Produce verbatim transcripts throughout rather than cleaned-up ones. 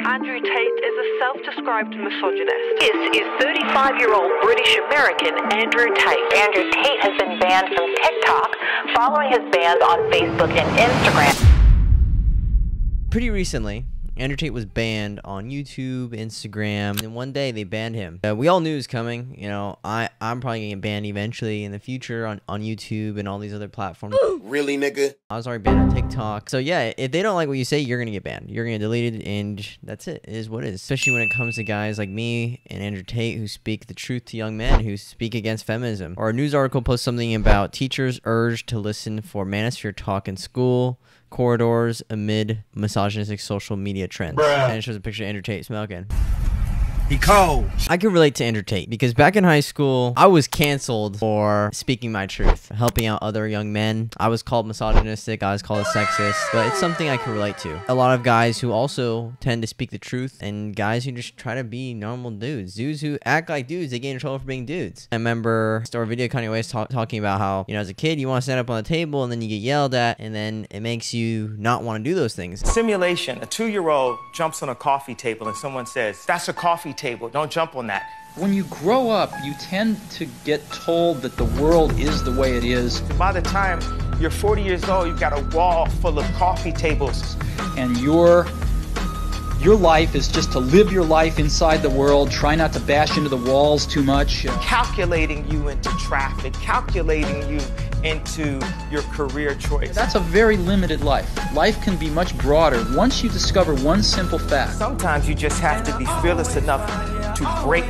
Andrew Tate is a self-described misogynist. This is thirty-five-year-old British American Andrew Tate. Andrew Tate has been banned from TikTok following his bans on Facebook and Instagram. Pretty recently, Andrew Tate was banned on YouTube, Instagram, and one day they banned him. Uh, we all knew it was coming. You know, I, I'm probably going to get banned eventually in the future on, on YouTube and all these other platforms. Really, nigga? I was already banned on TikTok. So yeah, if they don't like what you say, you're going to get banned. You're going to get deleted, and that's it. It is what it is. Especially when it comes to guys like me and Andrew Tate who speak the truth to young men, who speak against feminism. Or a news article posts something about teachers urged to listen for manosphere talk in school corridors amid misogynistic social media trends. Bruh. And it shows a picture of Andrew Tate smoking. He cold. I can relate to Andrew Tate because back in high school, I was canceled for speaking my truth, helping out other young men. I was called misogynistic, I was called a sexist, but it's something I can relate to. A lot of guys who also tend to speak the truth, and guys who just try to be normal dudes. Dudes who act like dudes, they get in trouble for being dudes. I remember a story video Kanye West talk, talking about how, you know, as a kid, you want to stand up on the table and then you get yelled at, and then it makes you not want to do those things. Simulation. A two-year-old jumps on a coffee table and someone says, "That's a coffee table, don't jump on that." When you grow up, you tend to get told that the world is the way it is. By the time you're forty years old, you've got a wall full of coffee tables. And your, your life is just to live your life inside the world, try not to bash into the walls too much. Calculating you into traffic, calculating you into your career choice. That's a very limited life. Life can be much broader once you discover one simple fact. Sometimes you just have to be fearless enough to break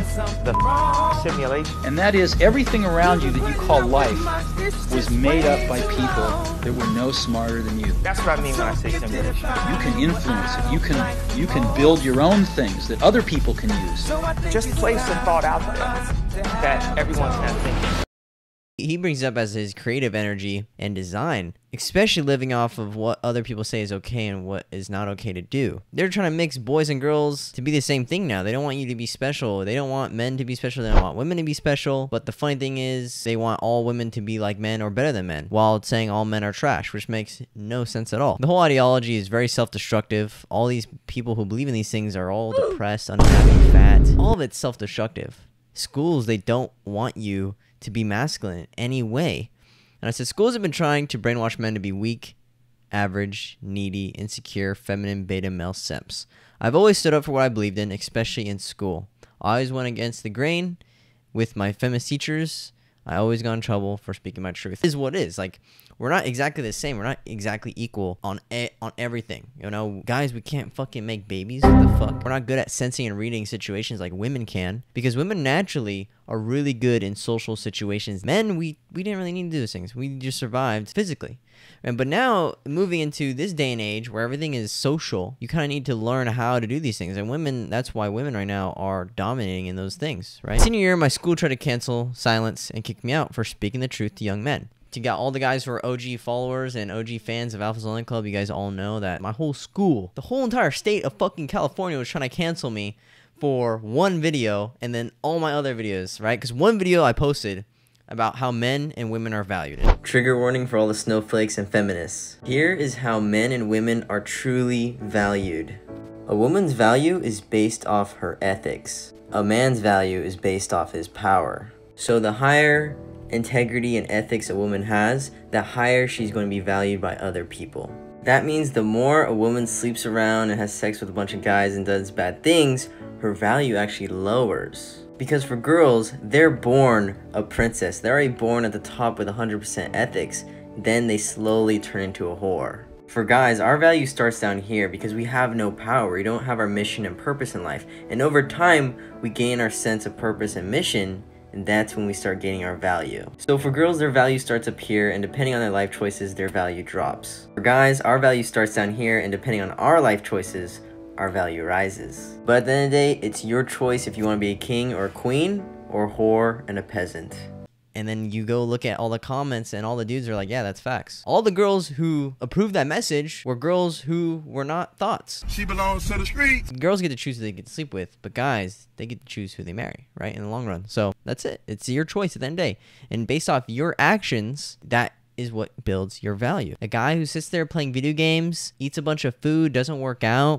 the simulation. And that is, everything around you that you call life was made up by people that were no smarter than you. That's what I mean when I say simulation. You can influence it. You can, you can build your own things that other people can use. Just place a thought out there that everyone's not thinking. He brings up as his creative energy and design, especially living off of what other people say is okay and what is not okay to do. They're trying to mix boys and girls to be the same thing now. They don't want you to be special. They don't want men to be special. They don't want women to be special. But the funny thing is, they want all women to be like men or better than men, while saying all men are trash, which makes no sense at all. The whole ideology is very self-destructive. All these people who believe in these things are all depressed, unhappy, fat. All of it's self-destructive. Schools, they don't want you to be masculine in any way. And I said, schools have been trying to brainwash men to be weak, average, needy, insecure, feminine, beta male simps. I've always stood up for what I believed in, especially in school. I always went against the grain with my feminist teachers. I always got in trouble for speaking my truth. It is what it is. Like, we're not exactly the same. We're not exactly equal on e on everything. You know, guys, we can't fucking make babies. What the fuck? We're not good at sensing and reading situations like women can, because women naturally are really good in social situations. Men, we we didn't really need to do those things. We just survived physically. And but now, moving into this day and age where everything is social, you kind of need to learn how to do these things. And women, that's why women right now are dominating in those things, right? Senior year, my school tried to cancel, silence, and kick me out for speaking the truth to young men. To get all the guys who are O G followers and O G fans of Alpha's Online Club, you guys all know that my whole school, the whole entire state of fucking California, was trying to cancel me for one video and then all my other videos, right? Because one video I posted about how men and women are valued. Trigger warning for all the snowflakes and feminists. Here is how men and women are truly valued. A woman's value is based off her ethics. A man's value is based off his power. So the higher integrity and ethics a woman has, the higher she's going to be valued by other people. That means the more a woman sleeps around and has sex with a bunch of guys and does bad things, her value actually lowers. Because for girls, they're born a princess. They're already born at the top with one hundred percent ethics. Then they slowly turn into a whore. For guys, our value starts down here because we have no power. We don't have our mission and purpose in life. And over time, we gain our sense of purpose and mission, and that's when we start gaining our value. So for girls, their value starts up here, and depending on their life choices, their value drops. For guys, our value starts down here, and depending on our life choices, our value rises. But at the end of the day, it's your choice if you want to be a king or a queen, or a whore and a peasant. And then you go look at all the comments and all the dudes are like, yeah, that's facts. All the girls who approved that message were girls who were not thoughts. She belongs to the streets. Girls get to choose who they get to sleep with, but guys, they get to choose who they marry, right? In the long run. So that's it. It's your choice at the end of the day. And based off your actions, that is what builds your value. A guy who sits there playing video games, eats a bunch of food, doesn't work out,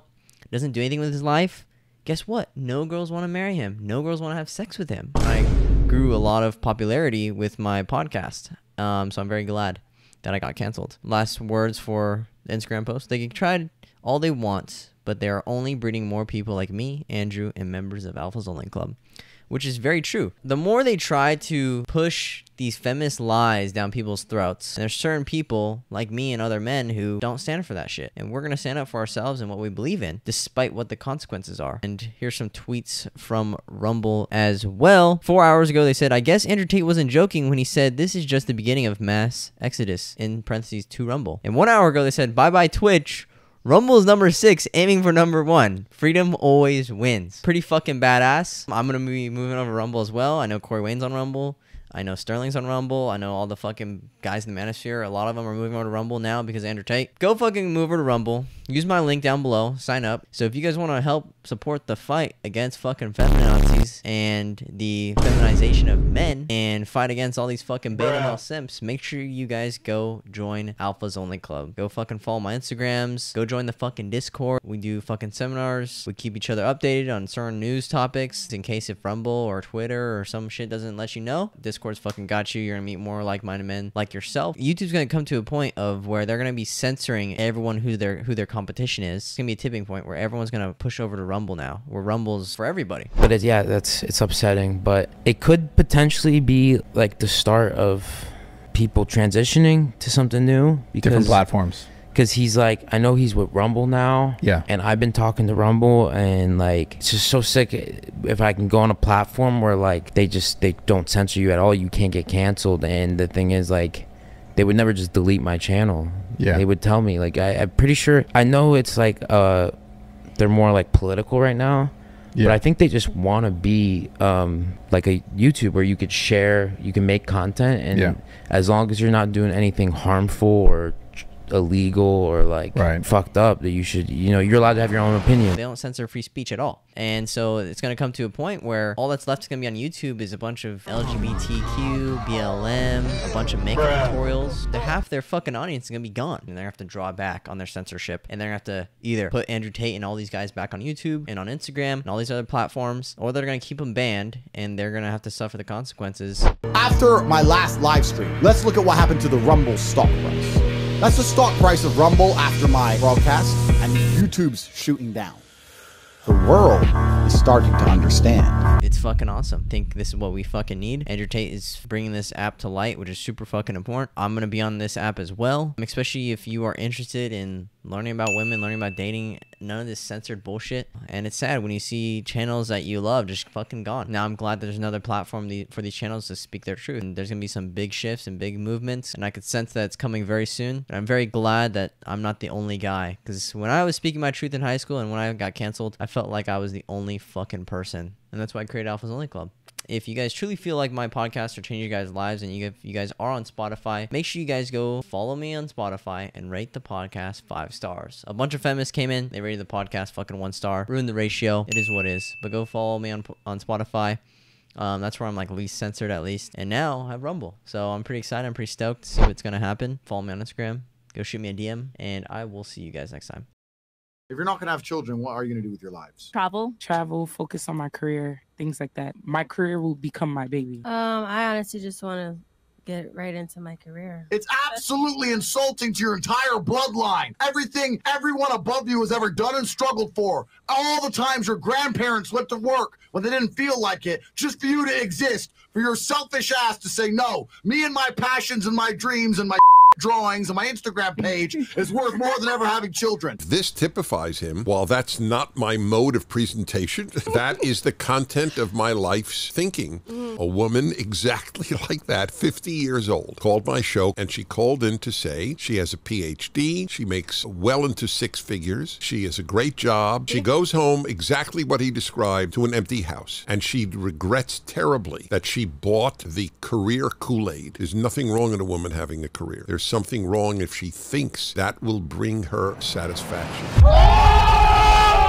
doesn't do anything with his life, guess what? No girls want to marry him. No girls want to have sex with him. I grew a lot of popularity with my podcast, um, so I'm very glad that I got canceled. Last words for the Instagram post. They can try all they want, but they are only breeding more people like me, Andrew, and members of Alpha's Only Club, which is very true. The more they try to push these feminist lies down people's throats, there's certain people like me and other men who don't stand for that shit. And we're going to stand up for ourselves and what we believe in, despite what the consequences are. And here's some tweets from Rumble as well. Four hours ago, they said, I guess Andrew Tate wasn't joking when he said this is just the beginning of mass exodus, in parentheses, to Rumble. And one hour ago, they said, bye-bye Twitch. Rumble is number six, aiming for number one. Freedom always wins. Pretty fucking badass. I'm going to be moving over to Rumble as well. I know Corey Wayne's on Rumble. I know Sterling's on Rumble. I know all the fucking guys in the manosphere. A lot of them are moving over to Rumble now because of Andrew Tate. Go fucking move over to Rumble. Use my link down below. Sign up. So if you guys want to help support the fight against fucking feminazis and the feminization of men and fight against all these fucking beta male simps, make sure you guys go join Alpha's Only Club. Go fucking follow my Instagrams. Go join the fucking Discord. We do fucking seminars. We keep each other updated on certain news topics in case if Rumble or Twitter or some shit doesn't let you know. Discord's fucking got you. You're gonna meet more like-minded men like yourself. YouTube's gonna come to a point of where they're gonna be censoring everyone who their who their competition is. It's gonna be a tipping point where everyone's gonna push over to Rumble now, where Rumble's for everybody. But it, yeah, that's it's upsetting. But it could potentially be like the start of people transitioning to something new. Because, different platforms. Because he's like, I know he's with Rumble now. Yeah. And I've been talking to Rumble, and like, it's just so sick if I can go on a platform where like they just they don't censor you at all. You can't get canceled. And the thing is, like, they would never just delete my channel. Yeah. They would tell me, like, I, I'm pretty sure, I know it's like uh they're more like political right now. Yeah. But I think they just want to be um, like a YouTube where you could share, you can make content, and yeah. as long as you're not doing anything harmful or illegal or like right. fucked up, that you should, you know, you're allowed to have your own opinion. They don't censor free speech at all. And so it's going to come to a point where all that's left is going to be on YouTube is a bunch of L G B T Q, B L M, a bunch of makeup tutorials. They're, half their fucking audience is going to be gone. And they're going to have to draw back on their censorship. And they're going to have to either put Andrew Tate and all these guys back on YouTube and on Instagram and all these other platforms, or they're going to keep them banned and they're going to have to suffer the consequences. After my last live stream, let's look at what happened to the Rumble stock price. That's the stock price of Rumble after my broadcast, and YouTube's shooting down. The world is starting to understand. It's fucking awesome. I think this is what we fucking need. Andrew Tate is bringing this app to light, which is super fucking important. I'm going to be on this app as well, especially if you are interested in learning about women, learning about dating, none of this censored bullshit. And it's sad when you see channels that you love just fucking gone. Now I'm glad there's another platform for these channels to speak their truth. And there's going to be some big shifts and big movements, and I could sense that it's coming very soon. And I'm very glad that I'm not the only guy, because when I was speaking my truth in high school and when I got canceled, I felt like I was the only fucking person. And that's why I created Alpha's Only Club. If you guys truly feel like my podcast are changing your guys' lives, and you, if you guys are on Spotify, make sure you guys go follow me on Spotify and rate the podcast five stars. A bunch of feminists came in, they rated the podcast fucking one star, ruined the ratio. It is what it is. But go follow me on on Spotify. Um, that's where I'm like least censored at least. And now I have Rumble, so I'm pretty excited. I'm pretty stoked to see what's gonna happen. Follow me on Instagram. Go shoot me a D M, and I will see you guys next time. If you're not going to have children, what are you going to do with your lives? Travel. Travel, focus on my career, things like that. My career will become my baby. Um, I honestly just want to get right into my career. It's absolutely insulting to your entire bloodline. Everything everyone above you has ever done and struggled for. All the times your grandparents went to work when they didn't feel like it, just for you to exist, for your selfish ass to say, no, me and my passions and my dreams and my drawings on my Instagram page is worth more than ever having children. This typifies him. While that's not my mode of presentation, that is the content of my life's thinking. A woman exactly like that, fifty years old, called my show, and she called in to say she has a P H D, she makes well into six figures, she has a great job, she goes home exactly what he described, to an empty house, and she regrets terribly that she bought the career Kool-Aid. There's nothing wrong in a woman having a career. There's something wrong if she thinks that will bring her satisfaction.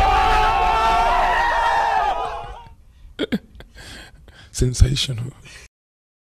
Sensational.